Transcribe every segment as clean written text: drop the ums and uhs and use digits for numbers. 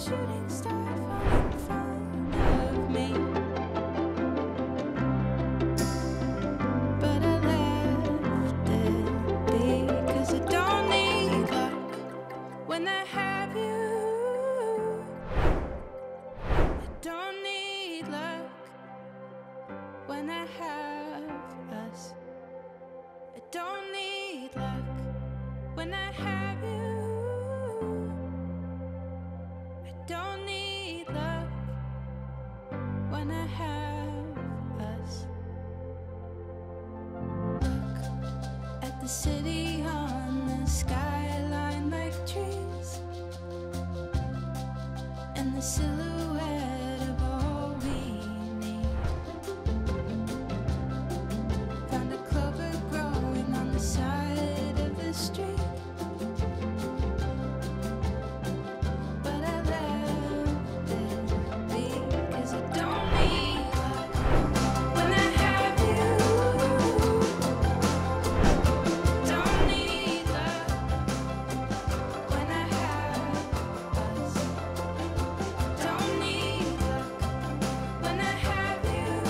shooting star falling in front of me. But I left it be, 'cause I don't need luck when I have you. I don't need luck when I have us. I don't need luck when I have you. I don't need luck when I have us. Look at the city on the skyline like trees, and the silhouette of all we need. Found a clover growing on the side of the street. But I left it be, 'cause I don't need luck when I have you. Don't need luck when I have us. Don't need luck when I have you.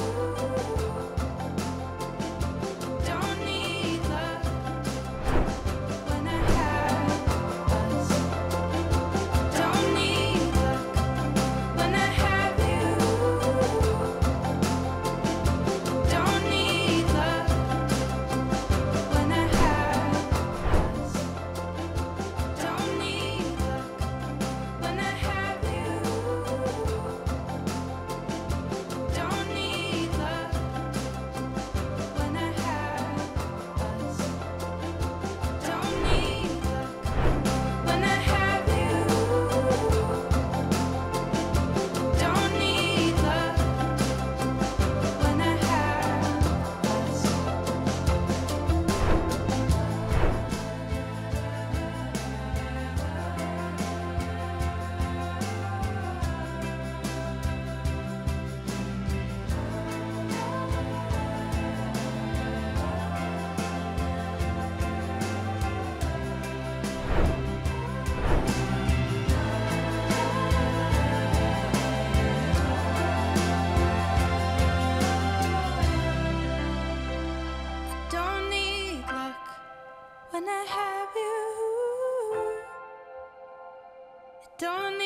Don't need luck when I have us. Don't need luck when I have you. Don't need luck when I have us. Don't need luck when I have you. Don't need luck when I have us. Don't need luck when I have you. Don't need luck when I have us. Don't need luck when I have you. Don't